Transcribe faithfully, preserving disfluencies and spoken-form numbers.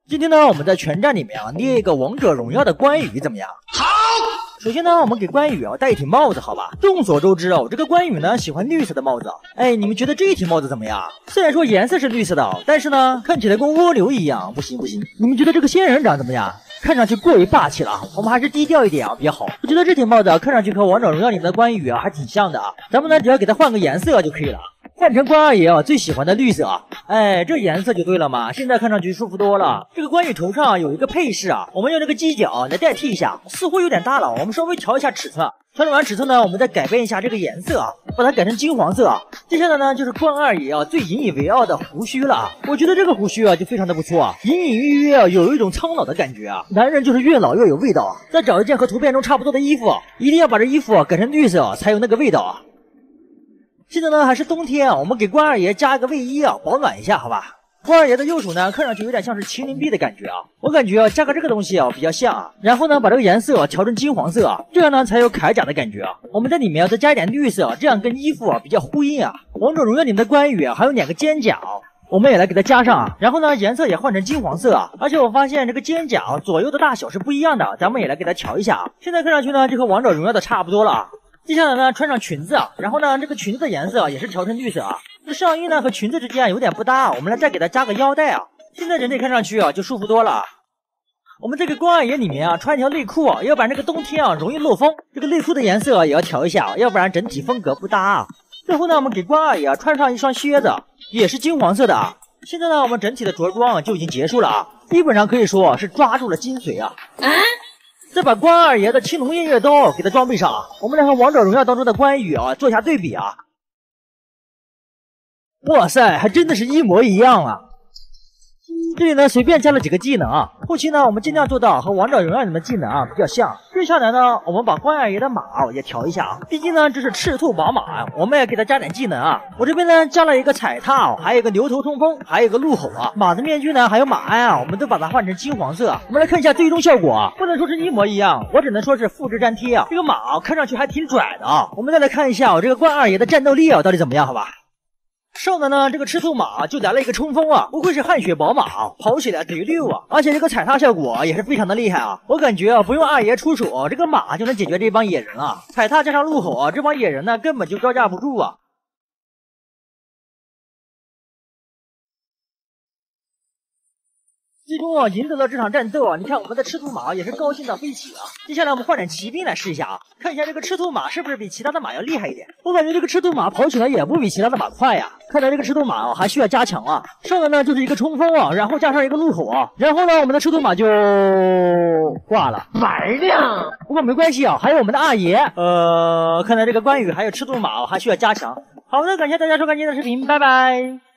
今天呢，我们在全站里面啊捏一个王者荣耀的关羽怎么样？好。首先呢，我们给关羽啊戴一顶帽子，好吧？众所周知哦，这个关羽呢喜欢绿色的帽子。哎，你们觉得这一顶帽子怎么样？虽然说颜色是绿色的，但是呢，看起来跟蜗牛一样，不行不行。你们觉得这个仙人掌怎么样？看上去过于霸气了，我们还是低调一点啊比较好。我觉得这顶帽子看上去和王者荣耀里面的关羽啊还挺像的啊，咱们呢只要给它换个颜色就可以了。换成关二爷啊最喜欢的绿色啊，哎，这颜色就对了嘛，现在看上去舒服多了。这个关羽头上有一个配饰啊，我们用这个犄角来代替一下，似乎有点大了，我们稍微调一下尺寸。调整完尺寸呢，我们再改变一下这个颜色啊，把它改成金黄色啊。接下来呢，就是关二爷啊最引以为傲的胡须了啊。我觉得这个胡须啊就非常的不错啊，隐隐约约啊有一种苍老的感觉啊。男人就是越老越有味道啊。再找一件和图片中差不多的衣服，一定要把这衣服改成绿色啊，才有那个味道啊。现在呢还是冬天啊，我们给关二爷加一个卫衣啊，保暖一下，好吧？关二爷的右手呢，看上去有点像是麒麟臂的感觉啊，我感觉啊，加个这个东西啊比较像啊。然后呢，把这个颜色啊调成金黄色啊，这样呢才有铠甲的感觉啊。我们在里面啊再加一点绿色啊，这样跟衣服啊比较呼应啊。王者荣耀里面的关羽啊，还有两个肩甲，我们也来给它加上啊。然后呢，颜色也换成金黄色啊。而且我发现这个肩甲啊左右的大小是不一样的，咱们也来给它调一下啊。现在看上去呢，就和王者荣耀的差不多了啊。接下来呢，穿上裙子啊，然后呢，这个裙子的颜色啊也是调成绿色啊。这上衣呢和裙子之间有点不搭啊，我们来再给它加个腰带啊。现在整体看上去啊就舒服多了。我们这个关二爷里面啊穿一条内裤啊，要不然这个冬天啊容易漏风。这个内裤的颜色啊也要调一下啊，要不然整体风格不搭啊。最后呢，我们给关二爷啊穿上一双靴子，也是金黄色的啊。现在呢，我们整体的着装啊就已经结束了啊，基本上可以说是抓住了精髓啊。啊再把关二爷的青龙偃月刀给他装备上啊，我们来和王者荣耀当中的关羽啊做一下对比啊。哇塞，还真的是一模一样啊！这里呢随便加了几个技能啊，后期呢我们尽量做到和王者荣耀里面的技能啊比较像。接下来呢，我们把关二爷的马也调一下啊，毕竟呢这是赤兔宝马啊，我们也给他加点技能啊。我这边呢加了一个踩踏，还有一个牛头冲锋，还有一个怒吼啊。马的面具呢还有马鞍啊，我们都把它换成金黄色。我们来看一下最终效果啊，不能说是一模一样，我只能说是复制粘贴啊。这个马看上去还挺拽的啊。我们再来看一下我这个关二爷的战斗力啊到底怎么样，好吧？上的呢，这个赤兔马就来了一个冲锋啊，不愧是汗血宝马，跑起来贼溜啊！而且这个踩踏效果也是非常的厉害啊！我感觉啊，不用二爷出手，这个马就能解决这帮野人了。踩踏加上怒吼啊，这帮野人呢根本就招架不住啊！最终啊，赢得了这场战斗啊！你看我们的赤兔马也是高兴的飞起啊！接下来我们换点骑兵来试一下啊，看一下这个赤兔马是不是比其他的马要厉害一点。我感觉这个赤兔马跑起来也不比其他的马快呀、啊，看来这个赤兔马啊还需要加强啊。上来呢就是一个冲锋啊，然后加上一个怒吼啊，然后呢我们的赤兔马就挂了，玩呢。不过没关系啊，还有我们的二爷。呃，看来这个关羽还有赤兔马、啊、还需要加强。好的，感谢大家收看今天的视频，拜拜。